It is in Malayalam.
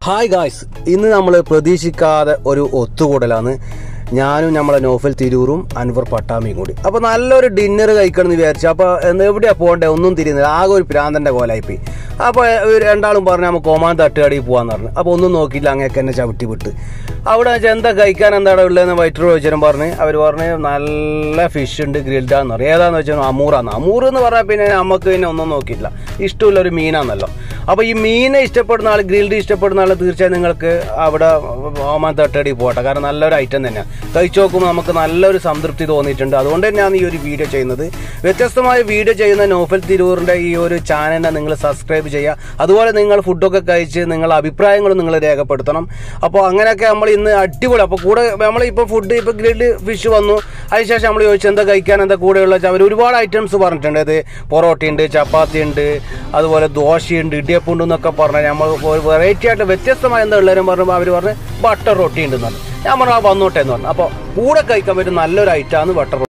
ഹായ് ഗായ്സ്, ഇന്ന് നമ്മൾ പ്രതീക്ഷിക്കാതെ ഒരു ഒത്തുകൂടലാണ്. ഞാനും നമ്മളെ നോഫൽ തിരൂറും അൻവർ പട്ടാമിയും കൂടി. അപ്പോൾ നല്ലൊരു ഡിന്നർ കഴിക്കണം എന്ന് വിചാരിച്ചു. അപ്പോൾ എവിടെയാണ് പോകണ്ടേ ഒന്നും തിരിയുന്നില്ല, ആകെ ഒരു പ്രാന്തൻ്റെ കോലായിപ്പോയി. അപ്പോൾ രണ്ടാളും പറഞ്ഞു നമുക്ക് ഒമാൻ തട്ടുകടയിൽ പോകാമെന്ന് പറഞ്ഞു. അപ്പോൾ ഒന്നും നോക്കിയില്ല, അങ്ങേക്ക് എന്നെ ചവിട്ടി വിട്ട്. അവിടെ വെച്ചാൽ എന്താ കഴിക്കാൻ എന്താണ് ഉള്ളതെന്ന് വൈറ്റർ ചോദിച്ചാലും പറഞ്ഞ് അവർ പറഞ്ഞ് നല്ല ഫിഷ് ഉണ്ട്, ഗ്രിൽഡാന്ന് പറയും. ഏതാന്ന് വെച്ചാൽ അമൂറാന്ന്. അമൂർ എന്ന് പറഞ്ഞാൽ പിന്നെ നമുക്ക് പിന്നെ ഒന്നും നോക്കിയില്ല, ഇഷ്ടമുള്ള ഒരു മീനാന്നല്ലോ. അപ്പോൾ ഈ മീനെ ഇഷ്ടപ്പെടുന്ന ആൾ, ഗ്രിൽഡ് ഇഷ്ടപ്പെടുന്ന ആൾ തീർച്ചയായും നിങ്ങൾക്ക് അവിടെ ഒമാൻ തട്ടുകടയിൽ പോകട്ടെ. കാരണം നല്ലൊരു ഐറ്റം തന്നെയാണ്. കഴിച്ചു നോക്കുമ്പോൾ നമുക്ക് നല്ലൊരു സംതൃപ്തി തോന്നിയിട്ടുണ്ട്. അതുകൊണ്ട് തന്നെയാണ് ഈ ഒരു വീഡിയോ ചെയ്യുന്നത്. വ്യത്യസ്തമായ വീഡിയോ ചെയ്യുന്ന നോഫൽ തിരൂറിൻ്റെ ഈ ഒരു ചാനലിനെ നിങ്ങൾ സബ്സ്ക്രൈബ് ചെയ്യുക. അതുപോലെ നിങ്ങൾ ഫുഡൊക്കെ കഴിച്ച് നിങ്ങളുടെ അഭിപ്രായങ്ങളും നിങ്ങൾ രേഖപ്പെടുത്തണം. അപ്പോൾ അങ്ങനെയൊക്കെ നമ്മൾ ഇന്ന് അടിപൊളി. അപ്പോൾ കൂടെ നമ്മളിപ്പോൾ ഫുഡ് ഇപ്പോൾ ഗ്രിൽഡ് ഫിഷ് വന്നു, അതിനുശേഷം നമ്മൾ ചോദിച്ചു എന്താ കഴിക്കാൻ, എന്താ കൂടെയുള്ള അവർ ഒരുപാട് ഐറ്റംസ് പറഞ്ഞിട്ടുണ്ട്. അത് പൊറോട്ടയുണ്ട്, ചപ്പാത്തി ഉണ്ട്, അതുപോലെ ദോശയുണ്ട്, ഇടിയപ്പുണ്ട് എന്നൊക്കെ പറഞ്ഞാൽ നമ്മൾ ഒരു വെറൈറ്റി ആയിട്ട് വ്യത്യസ്തമായ എന്താ ഉള്ളവരും പറഞ്ഞപ്പോൾ അവർ പറഞ്ഞ് ബട്ടർ റൊട്ടി ഉണ്ടെന്ന് പറഞ്ഞു. ഞാൻ പറഞ്ഞു ആ വന്നോട്ടെ എന്ന് പറഞ്ഞു. അപ്പോൾ കൂടെ കഴിക്കാൻ പറ്റും നല്ലൊരു ഐറ്റമാണ് ബട്ടർ റൊട്ടി.